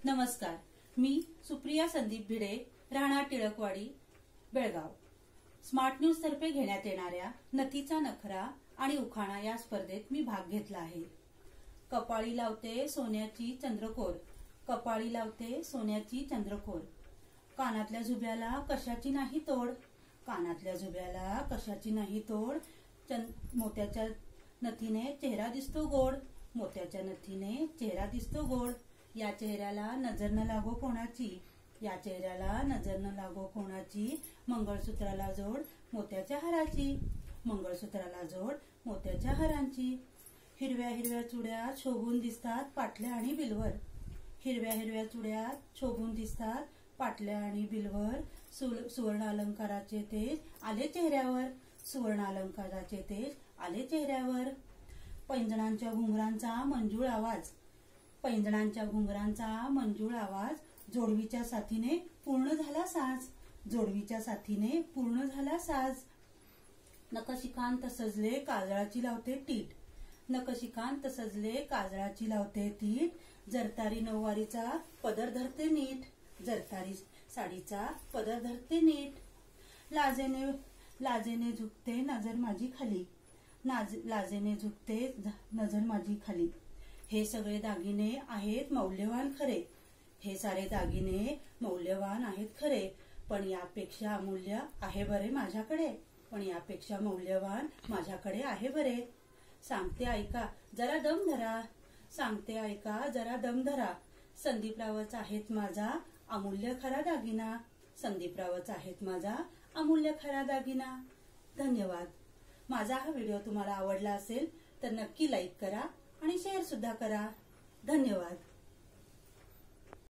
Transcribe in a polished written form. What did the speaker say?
नमस्कार, मी सुप्रिया संदीप भिडे, राहणार Tilakwadi, Belgaum. Smart news तर्फे घेण्यात येणाऱ्या नथीचा नखरा आणि उखाणा या स्पर्धेत मी भाग घेतला आहे। कपाळी लावते सोन्याची चंद्रकोर, कपाळी लावते सोन्याची चंद्रकोर, कानातल्या झुब्याला कशाची नाही तोड, कानातल्या झुब्याला कशाची नाही तोड, मोत्याच्या नथीने चेहरा दिसतो गोड, मोत्याच्या नथीने चेहरा दिसतो गोड, या चेहऱ्याला नजर न लागो कोणाची, या चेहऱ्याला नजर न लागो कोणाची, मंगळसूत्राला जोड मोत्याच्या हाराची, मंगळसूत्राला जोड मोत्याच्या हारांची, हिरव्या हिरव्या चुड्या शोभून दिसतात पाटल्या आणि बिलवर, हिरव्या हिरव्या चुड्या शोभून दिसतात पाटल्या आणि बिलवर, सुवर्ण अलंकाराचे तेज आले चेहऱ्यावर, सुवर्ण अलंकाराचे तेज आले चेहऱ्यावर, पैंजणांच्या घुंगरांचा मंजूळ आवाज, पैंजणांच्या घुंगरांचा मंजूळ आवाज, जोडवीच्या साथीने पूर्ण झाला साज, जोडवीच्या साथीने पूर्ण झाला साज, नखशिखांत सजले काजळाची लावते टीट, नखशिखांत सजले काजळाची लावते टीट, जरतारी नऊवारीचा पदर धरते नीट, जरतारी साडीचा पदर धरते नीट, लाजेने झुकते नजर माझी खाली, लाजेने झुकते नजर माझी खाली, हे सगळे दागिने आहेत मौल्यवान खरे, हे सारे दागिने मौल्यवान आहेत खरे, पण यापेक्षा अमूल्य आहे बरे माझ्याकडे, पण यापेक्षा मौल्यवान माझ्याकडे आहे बरे, सांगते ऐका जरा दम धरा, सांगते ऐका जरा दम धरा, संदीपरावच आहेत माझा अमूल्य खरा दागिना, संदीपरावच आहेत माझा अमूल्य खरा दागिना। धन्यवाद। माझा हा व्हिडिओ तुम्हाला आवडला असेल तर नक्की लाईक करा आणि शेअर सुद्धा करा। धन्यवाद।